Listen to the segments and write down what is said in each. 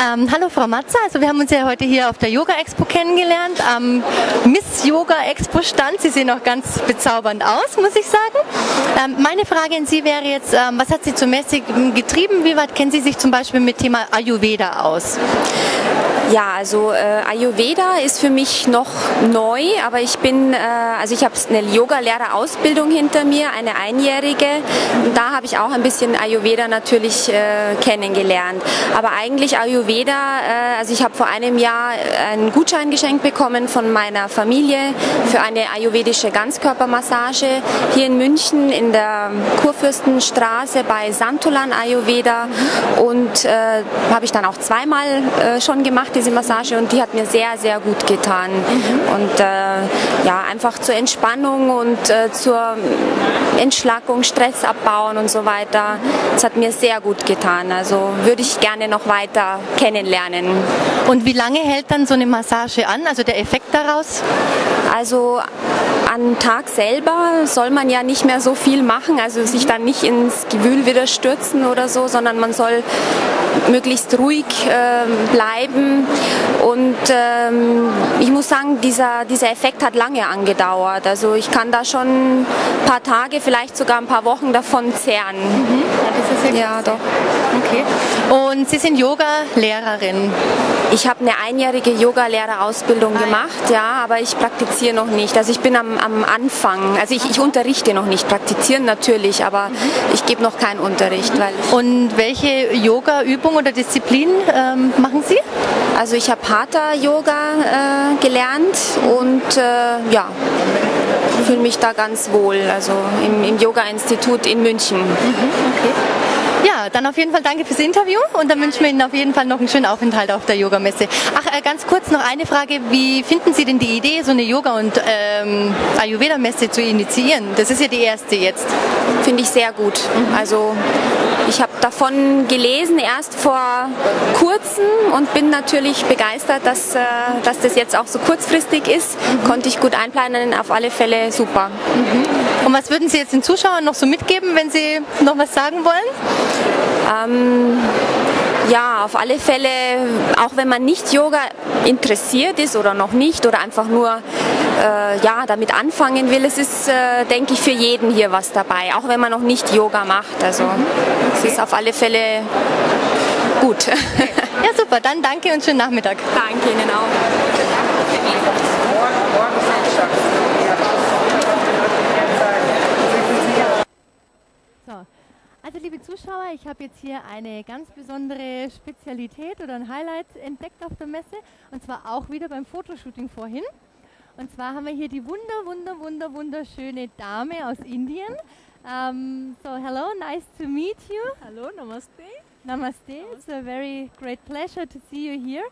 Hallo Frau Matzer, also wir haben uns ja heute hier auf der Yoga Expo kennengelernt, am Miss Yoga Expo Stand. Sie sehen auch ganz bezaubernd aus, muss ich sagen. Meine Frage an Sie wäre jetzt, was hat Sie zur Messe getrieben? Wie weit kennen Sie sich zum Beispiel mit Thema Ayurveda aus? Ja, also Ayurveda ist für mich noch neu, aber ich bin, ich habe eine Yoga-Lehrerausbildung hinter mir, eine einjährige. Und da habe ich auch ein bisschen Ayurveda natürlich kennengelernt. Aber eigentlich Ayurveda, ich habe vor einem Jahr einen Gutschein geschenkt bekommen von meiner Familie für eine ayurvedische Ganzkörpermassage hier in München in der Kurfürstenstraße bei Santolan Ayurveda. Und habe ich dann auch zweimal schon gemacht, diese Massage, und die hat mir sehr, sehr gut getan. Und ja, einfach zur Entspannung und zur Entschlackung, Stress abbauen und so weiter. Das hat mir sehr gut getan. Also würde ich gerne noch weiter kennenlernen. Und wie lange hält dann so eine Massage an, also der Effekt daraus? Also am Tag selber soll man ja nicht mehr so viel machen, also sich dann nicht ins Gewühl wieder stürzen oder so, sondern man soll möglichst ruhig bleiben. Und ich muss sagen, dieser Effekt hat lange angedauert. Also ich kann da schon ein paar Tage, vielleicht sogar ein paar Wochen davon zehren. Ja, das ist ja doch. Okay. Und Sie sind Yoga-Lehrerin? Ich habe eine einjährige Yoga-Lehrerausbildung gemacht, ja, aber ich praktiziere noch nicht. Also ich bin am Anfang. Also ich unterrichte noch nicht, praktizieren natürlich, aber ich gebe noch keinen Unterricht. Und welche Yoga-Übung oder Disziplin machen Sie? Also ich habe Hatha-Yoga gelernt und ja, fühle mich da ganz wohl, also im Yoga-Institut in München. Okay. Ja, dann auf jeden Fall danke fürs Interview und dann wünschen wir Ihnen auf jeden Fall noch einen schönen Aufenthalt auf der Yogamesse. Ach, ganz kurz noch eine Frage, wie finden Sie denn die Idee, so eine Yoga- und Ayurveda-Messe zu initiieren? Das ist ja die erste jetzt. Finde ich sehr gut. Also ich habe davon gelesen, erst vor kurzem, und bin natürlich begeistert, dass das jetzt auch so kurzfristig ist. Konnte ich gut einplanen, auf alle Fälle super. Und was würden Sie jetzt den Zuschauern noch so mitgeben, wenn Sie noch was sagen wollen? Ja, auf alle Fälle, auch wenn man nicht Yoga interessiert ist oder noch nicht oder einfach nur ja, damit anfangen will, es ist, denke ich, für jeden hier was dabei, auch wenn man noch nicht Yoga macht. Also es ist auf alle Fälle gut. Ja, super, dann danke und schönen Nachmittag. Danke Ihnen auch. Also liebe Zuschauer, ich habe jetzt hier eine ganz besondere Spezialität oder ein Highlight entdeckt auf der Messe, und zwar auch wieder beim Fotoshooting vorhin. Und zwar haben wir hier die wunderschöne Dame aus Indien. So hello, nice to meet you. Hello, namaste. Namaste. It's a very great pleasure to see you here.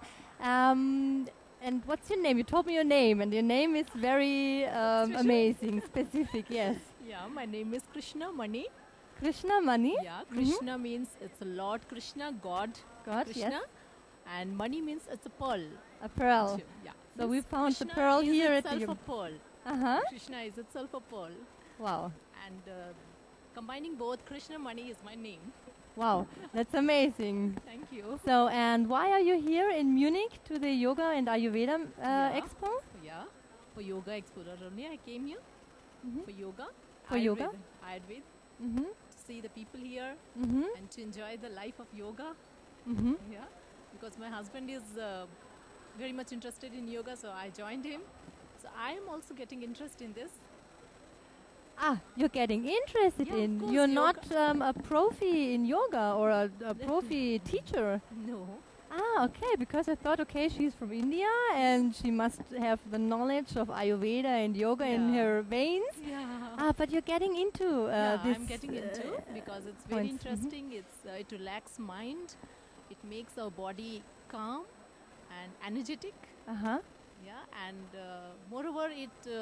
And what's your name? You told me your name, and your name is very amazing, specific. Yes. Yeah, my name is Krishna Mani. Krishna Mani? Yeah, Krishna means it's a Lord Krishna, God Krishna. Yes. And Mani means it's a pearl. A pearl. Yeah. So we found Krishna the pearl is here at itself the... a pearl. Krishna is itself a pearl. Wow. And combining both, Krishna Mani is my name. Wow, that's amazing. Thank you. So, and why are you here in Munich to the Yoga and Ayurveda Expo? Yeah, for Yoga Expo only I came here. For yoga. For yoga? Ayurveda. To see the people here and to enjoy the life of yoga. Yeah, because my husband is very much interested in yoga, so I joined him. So I am also getting interest in this. Ah, you're getting interested in. You're not a profi in yoga or a profi teacher. No. Ah, okay, because I thought, okay, she's from India and she must have the knowledge of Ayurveda and yoga in her veins. Yeah. Ah, but you're getting into this. I'm getting into because it's very interesting. It relaxes mind. It makes our body calm and energetic. Yeah, and moreover, it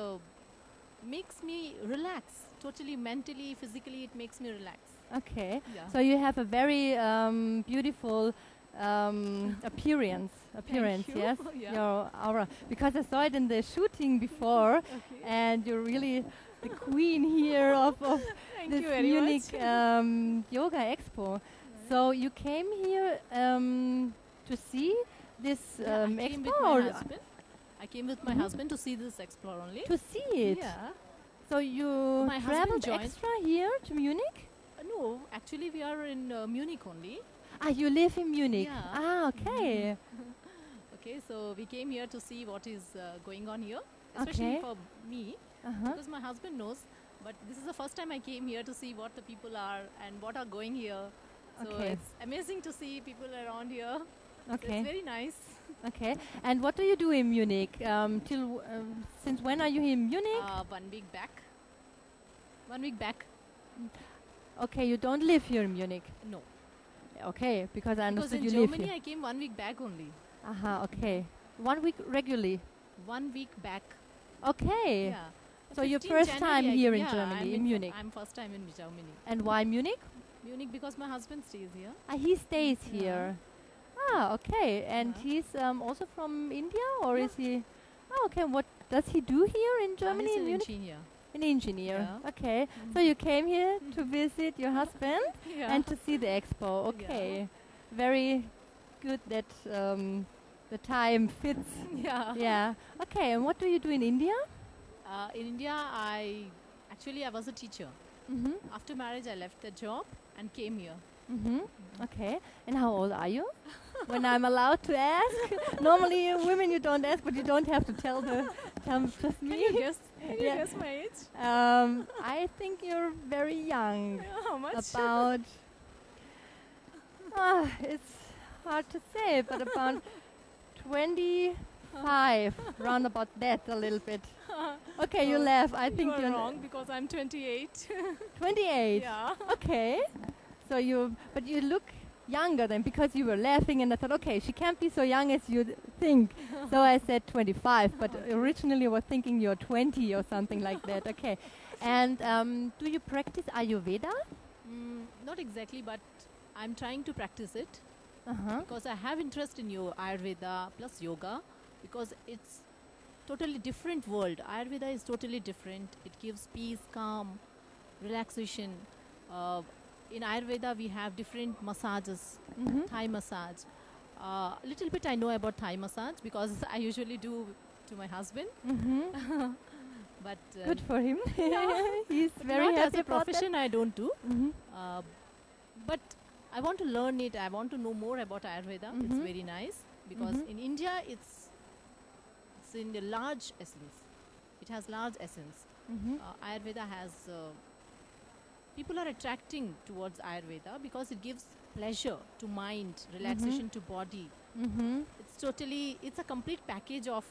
makes me relax. Totally, mentally, physically, it makes me relax. Okay. Yeah. So you have a very beautiful appearance, Thank you. yes, Yeah. your aura. Because I saw it in the shooting before, and you're really the queen here of Thank this you very Munich much. Yoga Expo. So you came here to see this expo? I came with my husband to see this expo only. To see it? Yeah. So you traveled extra here to Munich? No, actually we are in Munich only. Ah, you live in Munich? Yeah. Ah, okay. Okay, so we came here to see what is going on here, especially for me, because my husband knows, but this is the first time I came here to see what the people are and what are going here. So it's amazing to see people around here. Okay. So it's very nice. Okay. And what do you do in Munich? Since when are you in Munich? 1 week back. 1 week back. Okay, you don't live here in Munich? No. Okay, because I understood you live here. Because in Germany I came 1 week back only. Aha, okay. 1 week regularly? 1 week back. Okay. Yeah. So your first time here in Germany, in Munich? I'm first time in Germany. And why Munich? Munich because my husband stays here. Ah, he stays here. Ah, okay. And he's also from India, or is he? Oh, okay. What does he do here in Germany? He's in an Munich? engineer. An engineer. Yeah. Okay. So you came here to visit your husband and to see the expo. Okay. Yeah. Very good that the time fits. Yeah. Yeah. Okay. And what do you do in India? In India, I was a teacher. After marriage, I left the job and came here. Okay. And how old are you? When I'm allowed to ask. Normally, women you don't ask, but you don't have to tell just me. Can you guess? Can you guess my age? I think you're very young. How much? About. It's hard to say, but about 25, round about that a little bit. Okay, you laugh. I think you're wrong because I'm 28. 28. Yeah. Okay. So but you look younger then because you were laughing, and I thought, okay, she can't be so young as you think. So I said 25, but originally I was thinking you're 20 or something like that. Okay. And do you practice Ayurveda? Not exactly, but I'm trying to practice it because I have interest in Ayurveda plus yoga because it's totally different world. Ayurveda is totally different. It gives peace, calm, relaxation. In Ayurveda, we have different massages, Thai massage. A little bit I know about Thai massage because I usually do to my husband. But good for him. He's very not happy as a about profession. that. I don't do. But I want to learn it. I want to know more about Ayurveda. It's very nice because in India, it's in the large essence. It has large essence. Ayurveda has. People are attracting towards Ayurveda because it gives pleasure to mind, relaxation to body. It's a complete package of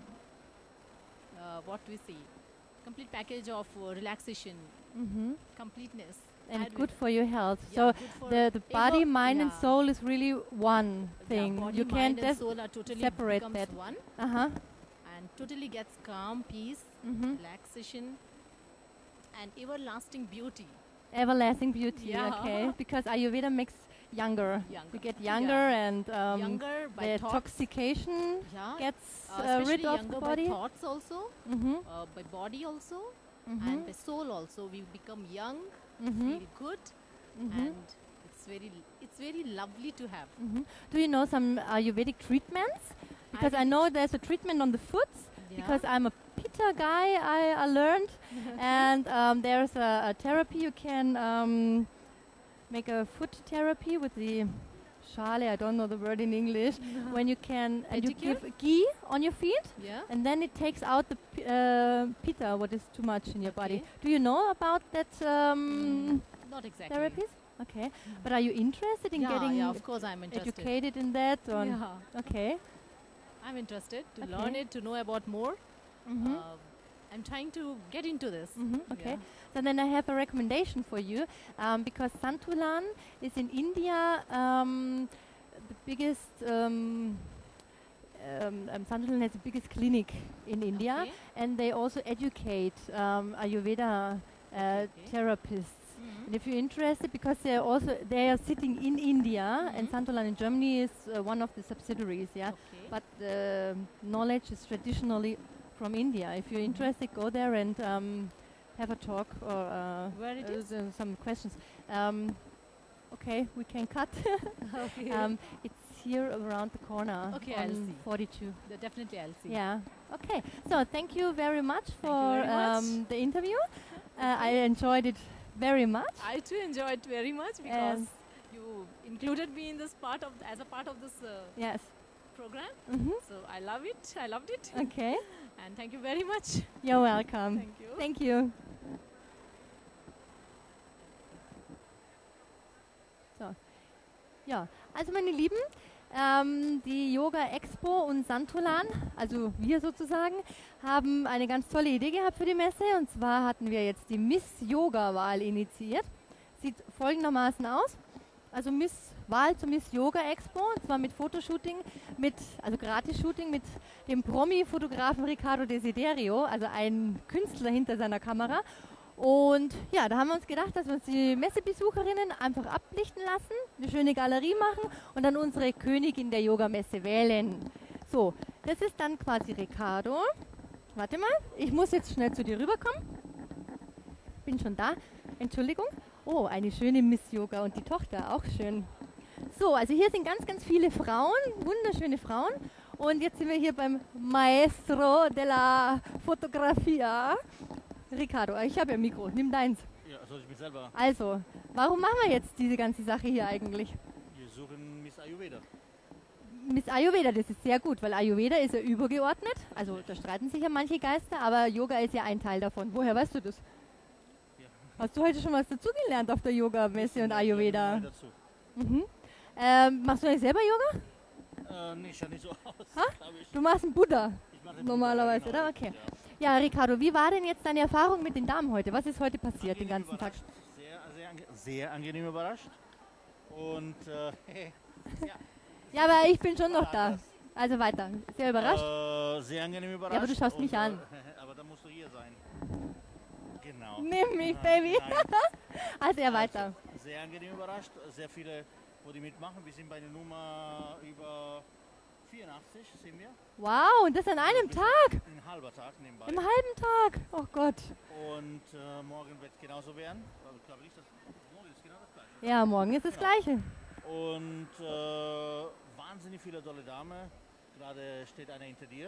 what we say, complete package of relaxation, completeness. And Ayurveda. good for your health. Yeah, so the body, mind and soul is really one thing. Body, you mind can't and soul are totally separate becomes that. one and totally gets calm, peace, relaxation and everlasting beauty. Everlasting beauty, Yeah. okay. Because Ayurveda makes younger. You get younger and younger by the thoughts. toxication gets especially rid of younger the by body. thoughts also, by body also, and by soul also. We become young, feel good, and it's very lovely to have. Do you know some Ayurvedic treatments? Because I know there's a treatment on the foot. Because I'm a Pitta guy, I learned, and there's a therapy. You can make a foot therapy with the Schale, I don't know the word in English, when you can, and you give ghee on your feet, and then it takes out the Pitta, what is too much in your body. Do you know about that Not exactly. therapies? Okay, but are you interested in getting of course I'm interested. educated in that? Or okay. I'm interested to learn it, to know about more. I'm trying to get into this. Okay. So then I have a recommendation for you because Santulan is in India the biggest. Santulan has the biggest clinic in India, and they also educate Ayurveda therapists. And if you're interested, because they are sitting in India, and Santulan in Germany is one of the subsidiaries, but the knowledge is traditionally from India. If you're interested, go there and have a talk or where it is? Some questions. Okay, we can cut. It's here around the corner. Okay, I'll see. 42. Definitely, I'll see. Yeah. Okay. So thank you very much for the interview. I enjoyed it very much. I too enjoyed it very much because you included me in this as a part of this yes. program. So I love it. I loved it. Okay. And thank you very much. You're welcome. Thank you. Thank you. So. Ja, also meine Lieben, die Yoga Expo und Santolan, also wir sozusagen, haben eine ganz tolle Idee gehabt für die Messe. Und zwar hatten wir jetzt die Miss Yoga Wahl initiiert. Sieht folgendermaßen aus. Also Wahl zur Miss Yoga Expo, und zwar mit Fotoshooting, also Gratis-Shooting mit dem Promi-Fotografen Riccardo Desiderio, also ein Künstler hinter seiner Kamera. Und ja, da haben wir uns gedacht, dass wir uns die Messebesucherinnen einfach ablichten lassen, eine schöne Galerie machen und dann unsere Königin der Yogamesse wählen. So, das ist dann quasi Riccardo. Warte mal, ich muss jetzt schnell zu dir rüberkommen. Bin schon da. Entschuldigung. Oh, eine schöne Miss Yoga und die Tochter, auch schön. So, also hier sind ganz, ganz viele Frauen, wunderschöne Frauen. Und jetzt sind wir hier beim Maestro della Fotografia. Riccardo, ich habe ja ein Mikro, nimm deins. Ja, soll ich mich selber? Also, warum machen wir jetzt diese ganze Sache hier eigentlich? Wir suchen Miss Ayurveda. Miss Ayurveda, das ist sehr gut, weil Ayurveda ist ja übergeordnet. Also da streiten sich ja manche Geister, aber Yoga ist ja ein Teil davon. Woher weißt du das? Ja. Hast du heute schon was dazugelernt auf der Yoga-Messe und Ayurveda? Dazu. Machst du eigentlich selber Yoga? Nee, schaut nicht so aus. Du machst einen Buddha Ich mache den normalerweise, Buddha, oder? genau. Okay. Ja, Riccardo, wie war denn jetzt deine Erfahrung mit den Damen heute? Was ist heute passiert den ganzen Tag? Sehr angenehm überrascht. Und ja, aber ich bin schon noch da. Also weiter. Sehr überrascht? Sehr angenehm überrascht. Ja, aber du schaust mich an. Aber da musst du hier sein. Genau. Nimm mich, Baby. Also ja, weiter. Sehr angenehm überrascht. Sehr viele, wo die mitmachen. Wir sind bei der Nummer über 84, sind wir. Wow, und das an einem Tag? Ein halber Tag nebenbei. Im halben Tag? Oh Gott. Und morgen wird genauso werden. Ich glaube nicht, dass morgen ist genau das Gleiche. Ja, morgen ist das Gleiche. Und wahnsinnig viele tolle Damen. Gerade steht einer hinter dir.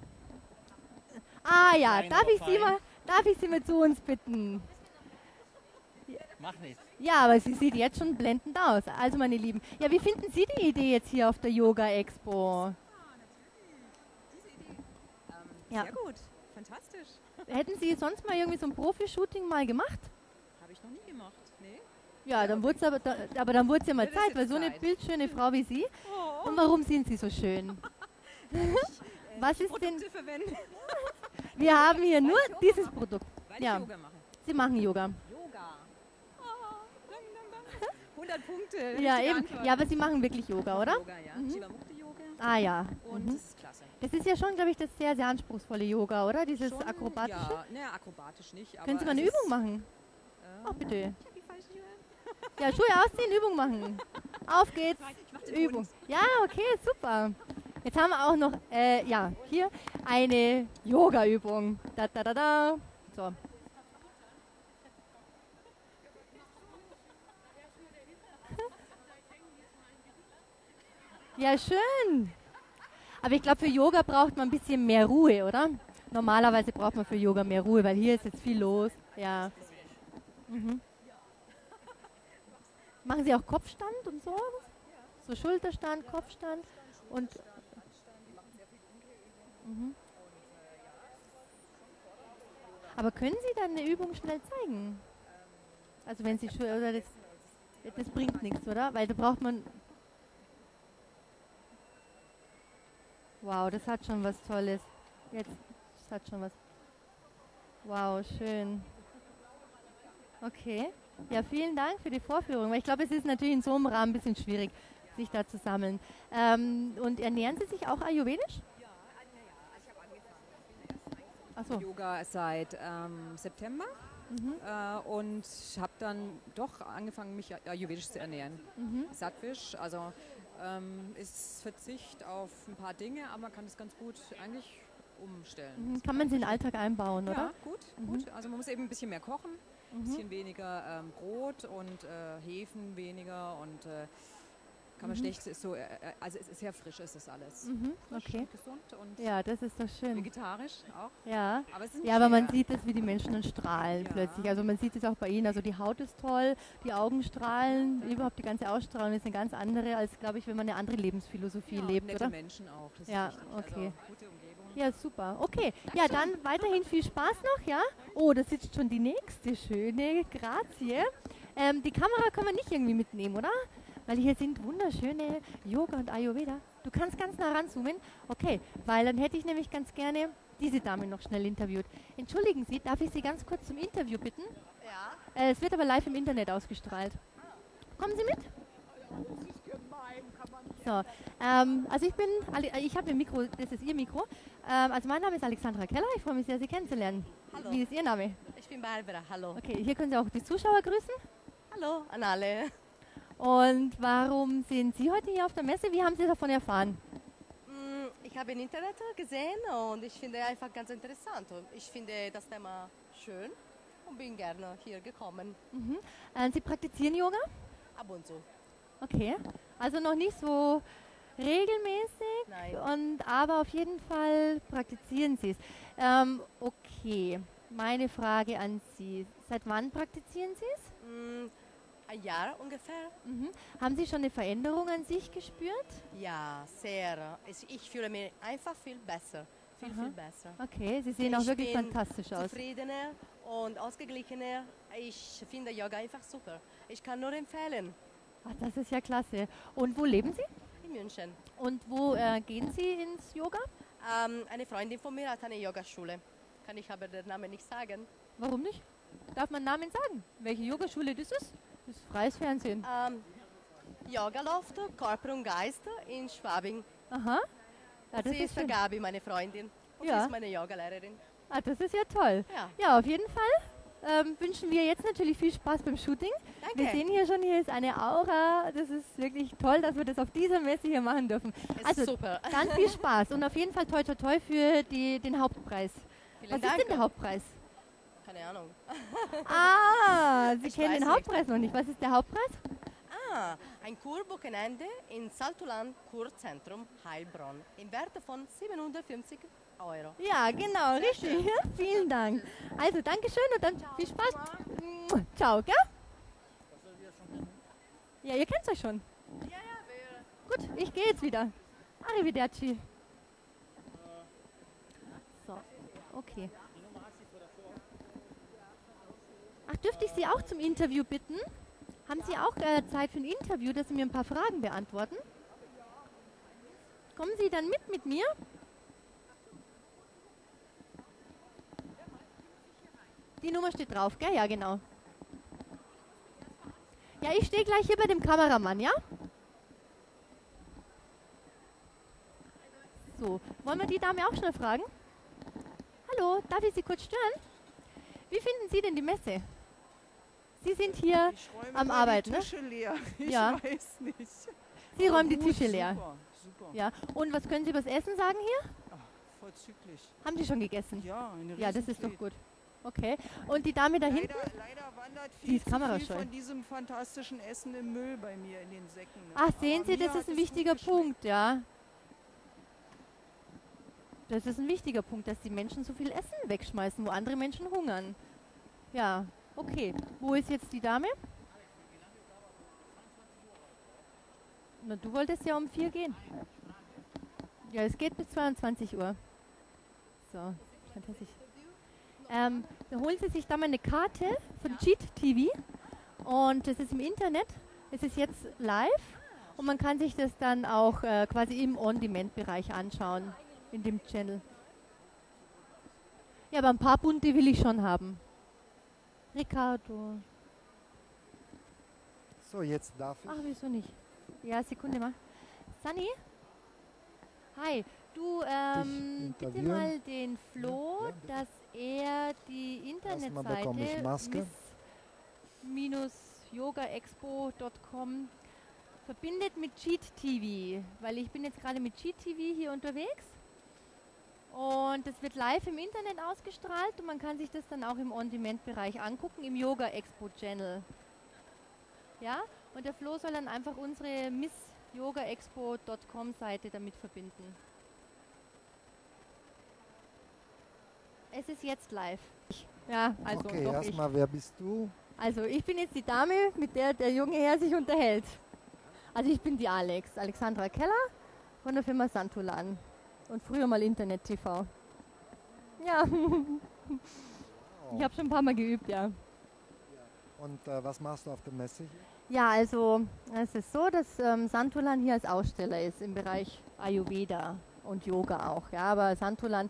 Ah ja, Klein, darf ich Sie mal zu uns bitten? Mach nichts. Ja, aber sie sieht jetzt schon blendend aus. Also meine Lieben, ja, wie finden Sie die Idee jetzt hier auf der Yoga Expo? Diese Idee. Ja. Sehr gut, fantastisch. Hätten Sie sonst mal irgendwie so ein Profi-Shooting mal gemacht? Habe ich noch nie gemacht, nee. Ja, dann wurde es aber dann wurde es ja mal Das ist Zeit, jetzt weil so eine Zeit. bildschöne Frau wie Sie. Oh. Und warum sind Sie so schön? Was ist denn? Produkte verwenden, Wir haben hier nur Yoga dieses mache. Produkt. weil Ja. ich Yoga mache. Sie machen Yoga. Yoga. Oh, dang. 100 Punkte. Ja, richtige eben. Antwort. Ja, aber Sie machen wirklich Yoga, oder? Yoga, ja. Jivamukti Yoga. Ah ja. Und Mhm. das ist klasse. Das ist ja schon, glaube ich, das sehr, sehr anspruchsvolle Yoga, oder? Dieses Schon, akrobatische. Ja, ne, akrobatisch nicht. Können Sie mal aber eine es Übung ist, machen? Oh, bitte. Ich hab die falsche Schuhe. Ja, Schuhe ausziehen, Übung machen. Auf geht's. Ich mach den Übung. Hund. Ja, okay, super. Jetzt haben wir auch noch, ja, hier eine Yoga-Übung. Da, da, da, da. So. Ja, schön. Aber ich glaube, für Yoga braucht man ein bisschen mehr Ruhe, oder? Normalerweise braucht man für Yoga mehr Ruhe, weil hier ist jetzt viel los. Ja. Mhm. Machen Sie auch Kopfstand und so? So Schulterstand, Kopfstand und... Mhm. Aber können Sie dann eine Übung schnell zeigen? Also wenn Sie schon... Oder das bringt nichts, oder? Weil da braucht man... Wow, das hat schon was Tolles. Jetzt, das hat schon was. Wow, schön. Okay. Ja, vielen Dank für die Vorführung. Weil ich glaube, es ist natürlich in so einem Rahmen ein bisschen schwierig, sich da zu sammeln. Und ernähren Sie sich auch ayurvedisch? Ja, ich habe angefangen. Ach so. Yoga seit September und habe dann doch angefangen, mich ayurvedisch zu ernähren. Sattwisch, also ist Verzicht auf ein paar Dinge, aber man kann es ganz gut eigentlich umstellen. Kann man sie in den Alltag einbauen, Ja, oder? gut. Also man muss eben ein bisschen mehr kochen, ein bisschen weniger Brot und Hefen weniger und kann man schlecht so, also es ist sehr frisch, ist das alles. Okay. Und gesund und Ja, das ist doch schön. vegetarisch auch. Ja, Aber es ist ja, aber man schwer. sieht es, wie die Menschen dann strahlen Ja. plötzlich. Also man sieht es auch bei ihnen. Also die Haut ist toll, die Augen strahlen, überhaupt die ganze Ausstrahlung ist eine ganz andere, als, glaube ich, wenn man eine andere Lebensphilosophie Ja, lebt, nette oder? Menschen auch. Das Ja, ist wichtig. okay. Also, gute Umgebung. Ja, super. Okay, ja, dann weiterhin viel Spaß noch, ja? Oh, da sitzt schon die nächste schöne Grazie. Die Kamera können wir nicht irgendwie mitnehmen, oder? Weil hier sind wunderschöne Yoga und Ayurveda. Du kannst ganz nah ranzoomen. Okay, weil dann hätte ich nämlich ganz gerne diese Dame noch schnell interviewt. Entschuldigen Sie, darf ich Sie ganz kurz zum Interview bitten? Ja. Es wird aber live im Internet ausgestrahlt. Kommen Sie mit? Das ist gemein, kann man nicht. So, also ich habe Ihr Mikro, das ist Ihr Mikro. Also mein Name ist Alexandra Keller, ich freue mich sehr, Sie kennenzulernen. Hallo. Wie ist Ihr Name? Ich bin Barbara, hallo. Okay, hier können Sie auch die Zuschauer grüßen. Hallo an alle. Und warum sind Sie heute hier auf der Messe? Wie haben Sie davon erfahren? Ich habe im Internet gesehen und ich finde einfach ganz interessant. Und ich finde das Thema schön und bin gerne hier gekommen. Sie praktizieren Yoga? Ab und zu. Okay, also noch nicht so regelmäßig, Nein. aber auf jeden Fall praktizieren Sie es. Okay, meine Frage an Sie. Seit wann praktizieren Sie es? Ein Jahr ungefähr. Haben Sie schon eine Veränderung an sich gespürt? Ja, sehr. Ich fühle mich einfach viel besser. Viel besser. Okay, Sie sehen auch Ich wirklich bin fantastisch aus. zufriedener und ausgeglichener. Ich finde Yoga einfach super. Ich kann nur empfehlen. Ach, das ist ja klasse. Und wo leben Sie? In München. Und wo gehen Sie ins Yoga? Eine Freundin von mir hat eine Yogaschule. Kann ich aber den Namen nicht sagen. Warum nicht? Darf man Namen sagen? Welche Yogaschule das ist? Das ist freies Fernsehen. Yoga Loft, Körper und Geist in Schwabing. Aha. Ja, das Sie ist schön. Gabi, meine Freundin. Und Ja. sie ist meine Yogalehrerin. Ah, das ist ja toll. Ja. Ja, auf jeden Fall wünschen wir jetzt natürlich viel Spaß beim Shooting. Danke. Wir sehen hier schon, hier ist eine Aura. Das ist wirklich toll, dass wir das auf dieser Messe hier machen dürfen. Es Also ist super. ganz viel Spaß und auf jeden Fall toi toi toi für den Hauptpreis. Vielen Was Dank. ist denn der Hauptpreis? Keine Ahnung. Sie Ich kennen weiß den Hauptpreis noch nicht. Was ist der Hauptpreis? Ein Kurwochenende in Saltulan Kurzentrum Heilbronn im Wert von 750 €. Ja, genau, richtig. Ja, vielen Dank. Also, Dankeschön und dann viel Spaß. Ciao, gell? Ja, ihr kennt euch schon. Ja, wir. Gut, ich gehe jetzt wieder. Arrivederci. So, okay. Ach, dürfte ich Sie auch zum Interview bitten? Haben Sie auch Zeit für ein Interview, dass Sie mir ein paar Fragen beantworten? Kommen Sie dann mit mir? Die Nummer steht drauf, gell? Ja, genau. Ja, ich stehe gleich hier bei dem Kameramann, ja? So, wollen wir die Dame auch schnell fragen? Hallo, darf ich Sie kurz stören? Wie finden Sie denn die Messe? Sie sind hier Ich räume am mal Arbeiten, die ne? Tische leer. Ich Ja. weiß nicht. Sie Aber räumen die gut, Tische leer. Super, super. Ja. Und was können Sie übers Essen sagen hier? Vollzüglich. Haben Sie schon gegessen? Ja, eine Ja, das ist doch Riesenplate. gut. Okay. Und die Dame da hinten? Leider wandert Die viel ist zu kamerascheu. viel von diesem fantastischen Essen im Müll bei mir in den Säcken. Ach, sehen Aber Sie, mir das hat ist ein es gut wichtiger geschmeckt. Punkt, ja. Das ist ein wichtiger Punkt, dass die Menschen so viel Essen wegschmeißen, wo andere Menschen hungern. Ja, okay. Wo ist jetzt die Dame? Na, du wolltest ja um 4 gehen. Ja, es geht bis 22 Uhr. So, fantastisch. Dann holen Sie sich da mal eine Karte von Cheat TV und das ist im Internet. Es ist jetzt live und man kann sich das dann auch quasi im On-Demand-Bereich anschauen, in dem Channel. Ja, aber ein paar bunte will ich schon haben. Ricardo. So, jetzt darf ich. Ach, wieso nicht? Ja, Sekunde mal. Sunny? Hi, du bitte interviewen? mal den Flo, Ja, bitte. dass er die Erstmal bekomme ich Internetseite Maske. miss-yogaexpo.com verbindet mit Cheat TV, weil ich bin jetzt gerade mit Cheat TV hier unterwegs und das wird live im Internet ausgestrahlt und man kann sich das dann auch im On-Demand-Bereich angucken, im Yoga Expo Channel. Ja, und der Flo soll dann einfach unsere Miss yogaexpo.com Seite damit verbinden. Es ist jetzt live. Ja, also okay, doch erstmal, wer bist du? Also ich bin jetzt die Dame, mit der der junge Herr sich unterhält. Also ich bin die Alexandra Keller von der Firma Santolan und früher mal Internet TV. Ja, ich habe schon ein paar Mal geübt, ja. Und was machst du auf der Messe hier? Ja, also es ist so, dass Santolan hier als Aussteller ist im Bereich Ayurveda und Yoga auch. Ja, aber Santolan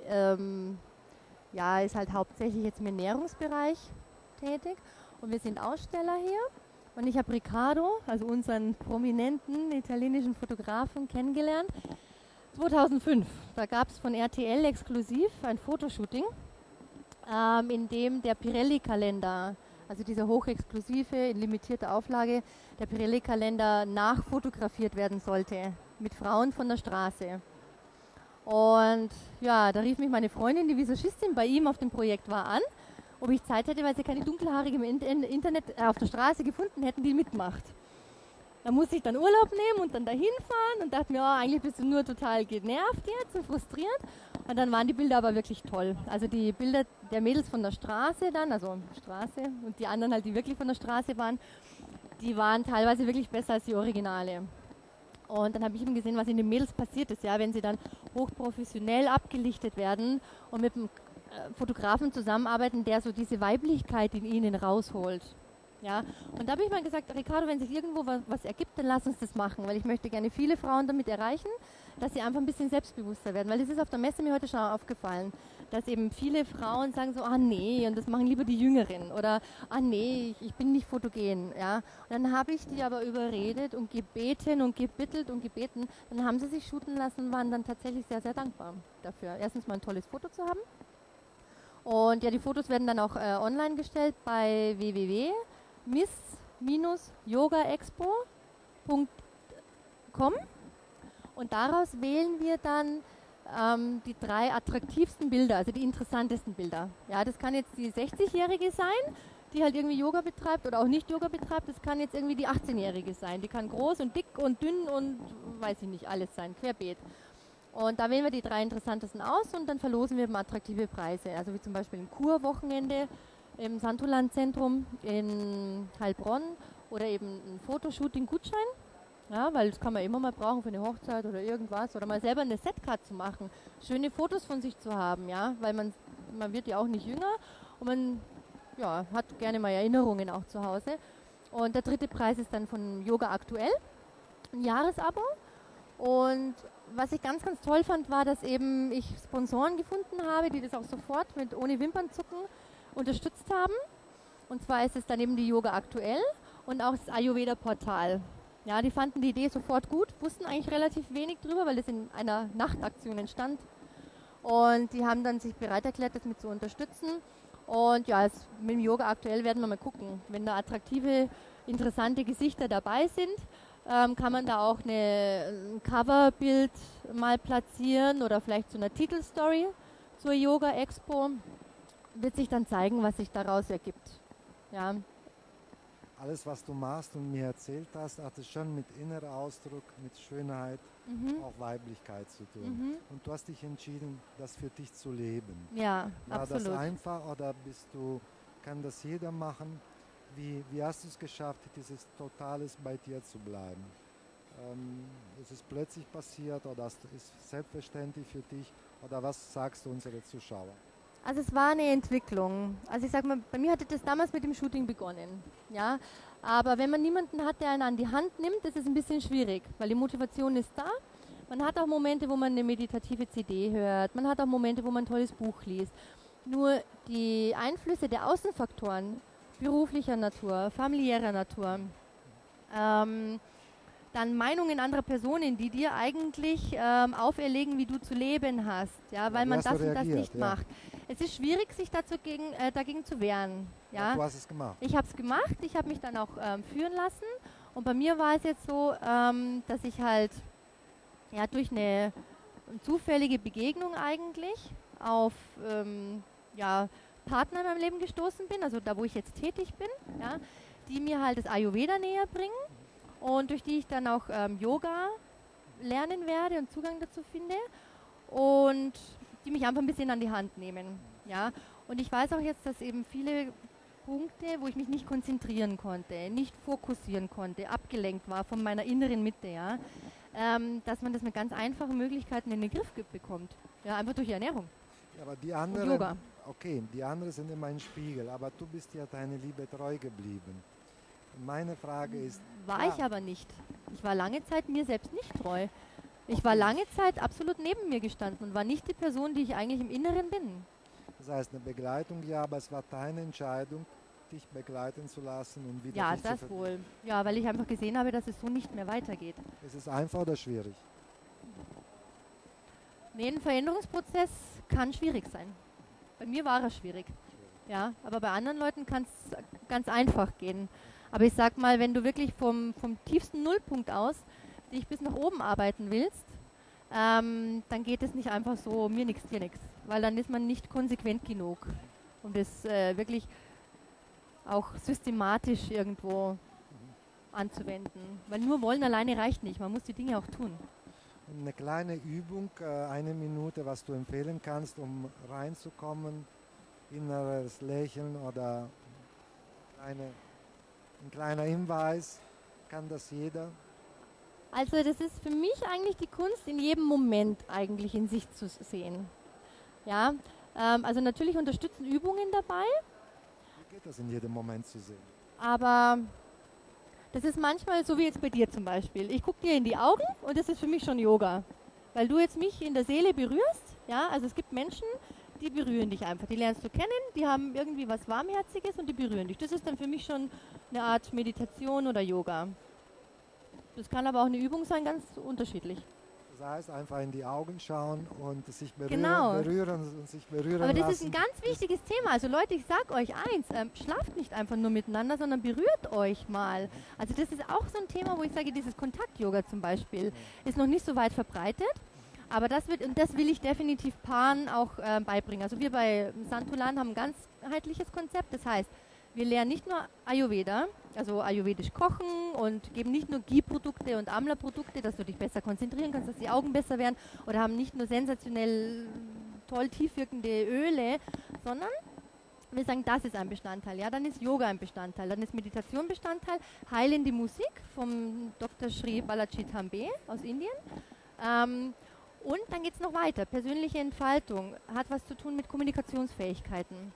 ja, ist halt hauptsächlich jetzt im Ernährungsbereich tätig und wir sind Aussteller hier. Und ich habe Riccardo, also unseren prominenten italienischen Fotografen, kennengelernt 2005. Da gab es von RTL exklusiv ein Fotoshooting, in dem der Pirelli-Kalender, also dieser hochexklusive, in limitierter Auflage, der Pirelli-Kalender nachfotografiert werden sollte mit Frauen von der Straße. Und ja, da rief mich meine Freundin, die Visagistin bei ihm auf dem Projekt war, an, ob ich Zeit hätte, weil sie keine Dunkelhaarige im Internet auf der Straße gefunden hätten, die mitmacht. Da musste ich dann Urlaub nehmen und dann dahin fahren und dachte mir, oh, eigentlich bist du nur total genervt jetzt und frustriert. Und dann waren die Bilder aber wirklich toll. Also die Bilder der Mädels von der Straße dann, also Straße und die anderen halt, die wirklich von der Straße waren, die waren teilweise wirklich besser als die Originale. Und dann habe ich eben gesehen, was in den Mädels passiert ist, ja, wenn sie dann hochprofessionell abgelichtet werden und mit einem Fotografen zusammenarbeiten, der so diese Weiblichkeit in ihnen rausholt. Ja. Und da habe ich mal gesagt, Riccardo, wenn sich irgendwo was ergibt, dann lass uns das machen, weil ich möchte gerne viele Frauen damit erreichen, dass sie einfach ein bisschen selbstbewusster werden, weil es ist auf der Messe mir heute schon aufgefallen, dass eben viele Frauen sagen so, ah nee, und das machen lieber die Jüngeren oder ah nee, ich bin nicht fotogen. Ja. Und dann habe ich die aber überredet und gebeten und gebittelt und gebeten, dann haben sie sich shooten lassen und waren dann tatsächlich sehr, sehr dankbar dafür. Erstens mal ein tolles Foto zu haben. Und ja, die Fotos werden dann auch online gestellt bei www.miss-yogaexpo.com und daraus wählen wir dann die 3 attraktivsten Bilder, also die interessantesten Bilder. Ja, das kann jetzt die 60-Jährige sein, die halt irgendwie Yoga betreibt oder auch nicht Yoga betreibt. Das kann jetzt irgendwie die 18-Jährige sein. Die kann groß und dick und dünn und weiß ich nicht, alles sein, querbeet. Und da wählen wir die 3 interessantesten aus und dann verlosen wir eben attraktive Preise. Also wie zum Beispiel ein Kurwochenende im Santolan-Zentrum in Heilbronn oder eben ein Fotoshooting-Gutschein. Ja, weil das kann man immer mal brauchen für eine Hochzeit oder irgendwas. Oder mal selber eine Setcard zu machen. Schöne Fotos von sich zu haben, ja. Weil man wird ja auch nicht jünger und man ja, hat gerne mal Erinnerungen auch zu Hause. Und der 3. Preis ist dann von Yoga Aktuell, ein Jahresabo. Und was ich ganz, ganz toll fand, war, dass eben ich Sponsoren gefunden habe, die das auch sofort mit ohne Wimpernzucken unterstützt haben. Und zwar ist es dann eben die Yoga Aktuell und auch das Ayurveda Portal. Ja, die fanden die Idee sofort gut, wussten eigentlich relativ wenig drüber, weil es in einer Nachtaktion entstand. Und die haben dann sich bereit erklärt, das mit zu unterstützen. Und ja, mit dem Yoga Aktuell werden wir mal gucken. Wenn da attraktive, interessante Gesichter dabei sind, kann man da auch ein Coverbild mal platzieren oder vielleicht so eine Titelstory zur Yoga Expo. Wird sich dann zeigen, was sich daraus ergibt. Ja. Alles, was du machst und mir erzählt hast, hat es schon mit innerer Ausdruck, mit Schönheit, auch Weiblichkeit zu tun. Und du hast dich entschieden, das für dich zu leben. Ja, War absolut. das einfach oder kann das jeder machen? Wie hast du es geschafft, dieses Totales bei dir zu bleiben? Ist es plötzlich passiert oder ist es selbstverständlich für dich? Oder was sagst du unseren Zuschauern? Also es war eine Entwicklung. Also ich sag mal, bei mir hatte das damals mit dem Shooting begonnen. Ja? Aber wenn man niemanden hat, der einen an die Hand nimmt, ist es ein bisschen schwierig, weil die Motivation ist da. Man hat auch Momente, wo man eine meditative CD hört. Man hat auch Momente, wo man ein tolles Buch liest. Nur die Einflüsse der Außenfaktoren, beruflicher Natur, familiärer Natur, dann Meinungen anderer Personen, die dir eigentlich auferlegen, wie du zu leben hast, ja, weil man das und das nicht macht. Es ist schwierig, sich dagegen zu wehren. Ja. Du hast es gemacht. Ich habe es gemacht, ich habe mich dann auch führen lassen und bei mir war es jetzt so, dass ich halt ja, durch eine zufällige Begegnung eigentlich auf Partner in meinem Leben gestoßen bin, also da, wo ich jetzt tätig bin, ja, die mir halt das Ayurveda näher bringen. und durch die ich dann auch Yoga lernen werde und Zugang dazu finde und die mich einfach ein bisschen an die Hand nehmen. Ja? Und ich weiß auch jetzt, dass eben viele Punkte, wo ich mich nicht konzentrieren konnte, nicht fokussieren konnte, abgelenkt war von meiner inneren Mitte, ja, dass man das mit ganz einfachen Möglichkeiten in den Griff bekommt. Ja, einfach durch Ernährung. Ja, aber die anderen, Yoga. Okay, die anderen sind immer ein Spiegel, aber du bist ja deine Liebe treu geblieben. Meine Frage ist... War ich aber nicht. Ich war lange Zeit mir selbst nicht treu. Ich war lange Zeit absolut neben mir gestanden und war nicht die Person, die ich eigentlich im Inneren bin. Das heißt, eine Begleitung, ja, aber es war deine Entscheidung, dich begleiten zu lassen und wieder... Ja, das wohl. Ja, weil ich einfach gesehen habe, dass es so nicht mehr weitergeht. Ist es einfach oder schwierig? Nee, ein Veränderungsprozess kann schwierig sein. Bei mir war er schwierig. Ja, aber bei anderen Leuten kann es ganz einfach gehen. Aber ich sag mal, wenn du wirklich vom tiefsten Nullpunkt aus dich bis nach oben arbeiten willst, dann geht es nicht einfach so, mir nichts, dir nichts. Weil dann ist man nicht konsequent genug, um das wirklich auch systematisch irgendwo anzuwenden. Weil nur wollen alleine reicht nicht, man muss die Dinge auch tun. Eine kleine Übung, 1 Minute, was du empfehlen kannst, um reinzukommen, inneres Lächeln oder ein kleiner Hinweis, kann das jeder? Also das ist für mich eigentlich die Kunst, in jedem Moment eigentlich in sich zu sehen. Ja, also natürlich unterstützen Übungen dabei. Wie geht das in jedem Moment zu sehen? Aber das ist manchmal so wie jetzt bei dir zum Beispiel. Ich gucke dir in die Augen und das ist für mich schon Yoga. Weil du jetzt mich in der Seele berührst. Ja, also es gibt Menschen, die berühren dich einfach. Die lernst du kennen, die haben irgendwie was Warmherziges und die berühren dich. Das ist dann für mich schon eine Art Meditation oder Yoga. Das kann aber auch eine Übung sein, ganz unterschiedlich. Das heißt, einfach in die Augen schauen und sich berühren, genau. berühren und sich berühren aber das lassen. ist ein ganz wichtiges Thema. Also Leute, ich sage euch eins, schlaft nicht einfach nur miteinander, sondern berührt euch mal. Also das ist auch so ein Thema, wo ich sage, dieses Kontakt-Yoga zum Beispiel ist noch nicht so weit verbreitet. Aber das will ich definitiv Paaren auch beibringen. Also wir bei Santolan haben ein ganzheitliches Konzept. Das heißt, wir lernen nicht nur Ayurveda, also ayurvedisch kochen und geben nicht nur Ghee-Produkte und Amla-Produkte, dass du dich besser konzentrieren kannst, dass die Augen besser werden, oder haben nicht nur sensationell toll tief wirkende Öle, sondern wir sagen, das ist ein Bestandteil. Ja, dann ist Yoga ein Bestandteil, dann ist Meditation Bestandteil, heilende Musik vom Dr. Sri Balaji Tambe aus Indien. Und dann geht es noch weiter. Persönliche Entfaltung hat was zu tun mit Kommunikationsfähigkeiten.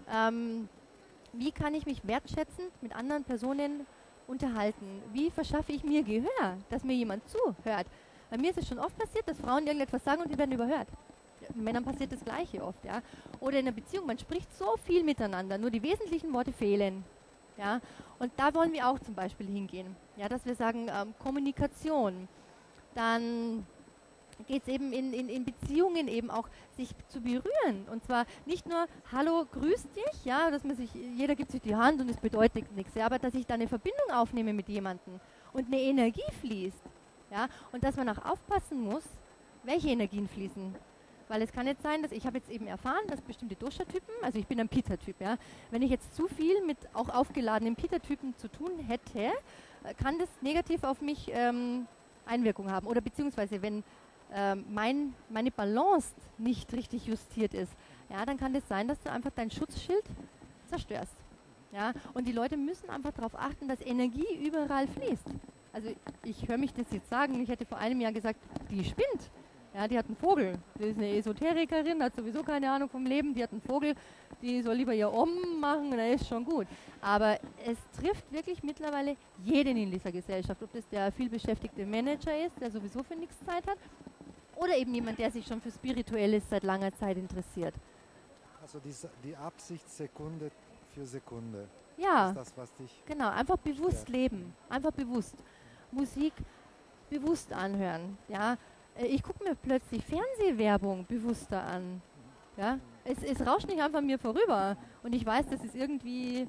Wie kann ich mich wertschätzend mit anderen Personen unterhalten? Wie verschaffe ich mir Gehör, dass mir jemand zuhört? Bei mir ist es schon oft passiert, dass Frauen irgendetwas sagen und die werden überhört. Männern passiert das Gleiche oft. Ja? Oder in einer Beziehung, man spricht so viel miteinander, nur die wesentlichen Worte fehlen. Ja? Und da wollen wir auch zum Beispiel hingehen, ja? Dass wir sagen, Kommunikation, dann geht es eben in Beziehungen eben auch, sich zu berühren. Und zwar nicht nur, hallo, grüß dich, ja, dass man sich, jeder gibt sich die Hand und es bedeutet nichts, ja, aber dass ich da eine Verbindung aufnehme mit jemandem und eine Energie fließt. Ja, und dass man auch aufpassen muss, welche Energien fließen. Weil es kann jetzt sein, dass ich habe jetzt eben erfahren, dass bestimmte Dosha-Typen, also ich bin ein Pitta-Typ, ja, wenn ich jetzt zu viel mit auch aufgeladenen Pitta-Typen zu tun hätte, kann das negativ auf mich Einwirkung haben. Oder beziehungsweise wenn meine Balance nicht richtig justiert ist, ja, dann kann das sein, dass du einfach dein Schutzschild zerstörst. Ja? Und die Leute müssen einfach darauf achten, dass Energie überall fließt. Also ich höre mich das jetzt sagen, ich hätte vor einem Jahr gesagt, die spinnt. Ja, die hat einen Vogel. Die ist eine Esoterikerin, hat sowieso keine Ahnung vom Leben, die hat einen Vogel, die soll lieber ihr Om machen und dann ist schon gut. Aber es trifft wirklich mittlerweile jeden in dieser Gesellschaft, ob das der vielbeschäftigte Manager ist, der sowieso für nichts Zeit hat, oder eben jemand, der sich schon für Spirituelles seit langer Zeit interessiert. Also die Absicht Sekunde für Sekunde. Ja, ist das, was dich genau, einfach bewusst leben, einfach bewusst. Musik bewusst anhören. Ja. Ich gucke mir plötzlich Fernsehwerbung bewusster an. Ja. Es rauscht nicht einfach an mir vorüber. Und ich weiß, dass es irgendwie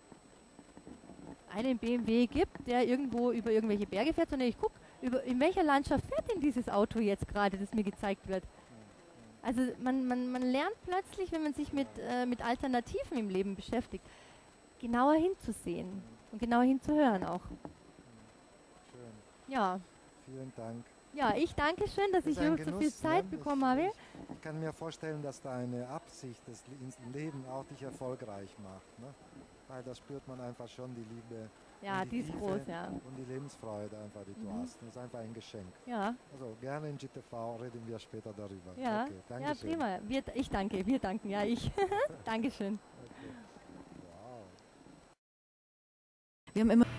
einen BMW gibt, der irgendwo über irgendwelche Berge fährt, sondern ich gucke, in welcher Landschaft fährt denn dieses Auto jetzt gerade, das mir gezeigt wird. Also man lernt plötzlich, wenn man sich mit Alternativen im Leben beschäftigt, genauer hinzusehen und genauer hinzuhören auch. Ja. Vielen Dank. Ja, ich danke schön, dass ich überhaupt so viel Zeit bekommen habe. Ich kann mir vorstellen, dass deine Absicht, das Leben auch dich erfolgreich macht. Ne? Weil da spürt man einfach schon die Liebe. Ja, die ist groß, ja. Und die Lebensfreude einfach, die du hast. Das ist einfach ein Geschenk. Ja. Also gerne in GTV reden wir später darüber. Ja, okay, danke ja, schön. prima. Wir danken, ja, ich. Dankeschön. Okay. Wow. Wir haben immer